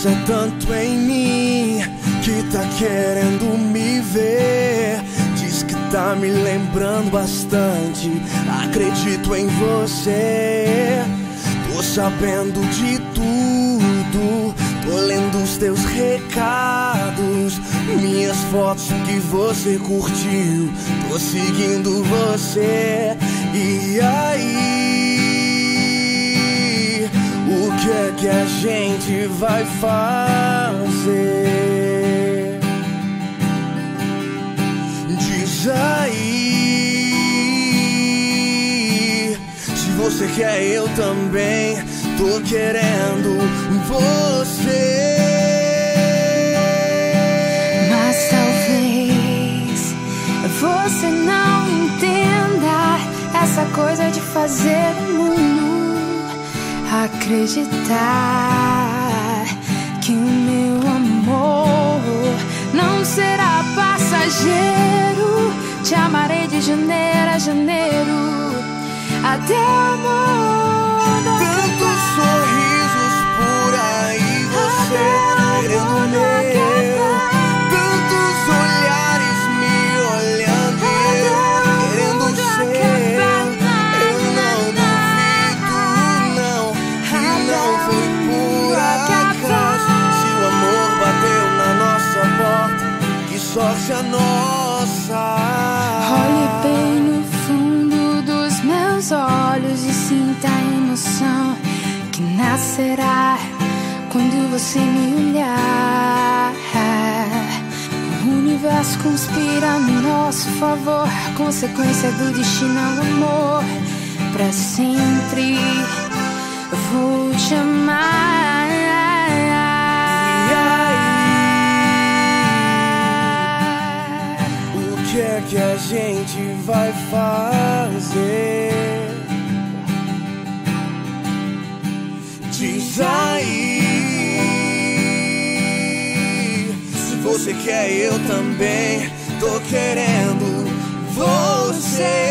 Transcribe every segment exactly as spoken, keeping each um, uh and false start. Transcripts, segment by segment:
Pensa tanto em mim que tá querendo me ver. Diz que tá me lembrando bastante. Acredito em você. Tô sabendo de tudo. Tô lendo os teus recados, minhas fotos que você curtiu. Tô seguindo você. E aí, o que é que a gente vai fazer? Diz aí, se você quer, eu também tô querendo você. Mas talvez você não entenda essa coisa de fazer o mundo acreditar que o meu amor não será passageiro. Te amarei de janeiro a janeiro até o mundo tantos sorrisos por aí, você querendo o meu. Tantos olhares me olhando e eu querendo o seu. Eu não duvido, não, que não foi por acaso. Se o amor bateu na nossa porta, que sorte a nossa. Olhe bem no fundo dos meus olhos e sinta a emoção que nascerá quando você me olhar. O universo conspira no nosso favor, consequência do destino é o amor. Pra sempre eu vou te amar. E aí, o que é que a gente vai fazer? Diz aí, se você quer, eu também tô querendo você.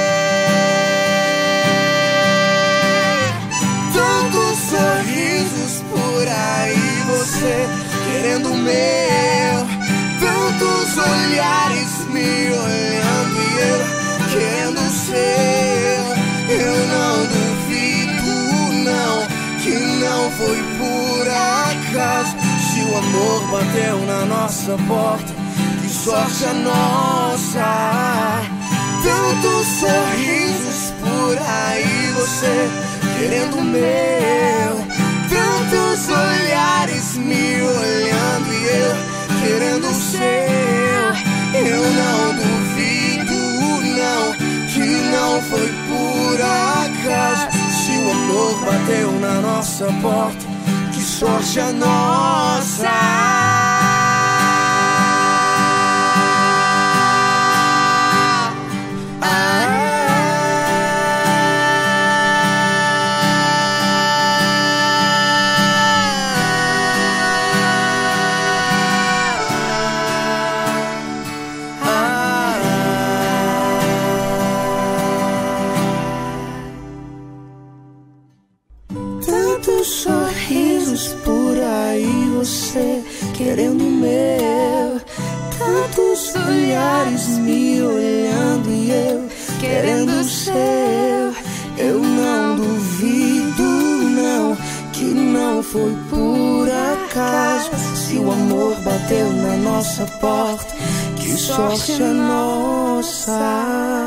Tantos sorrisos por aí, você querendo o meu. Tantos olhares me olhando e eu querendo o seu. Eu não duvido, não, que não foi por acaso. Se o amor bateu na nossa porta, que sorte a nossa. Tantos sorrisos por aí, você querendo o meu. Tantos olhares me olhando e eu querendo o seu. Eu não duvido, não, que não foi por acaso. Se o amor bateu na nossa porta, que sorte a nossa. Tantos sorrisos por aí, você querendo o meu. Tantos olhares me olhando e eu querendo o seu. Eu não duvido, não, que não foi por acaso. Se o amor bateu na nossa porta, que sorte a nossa.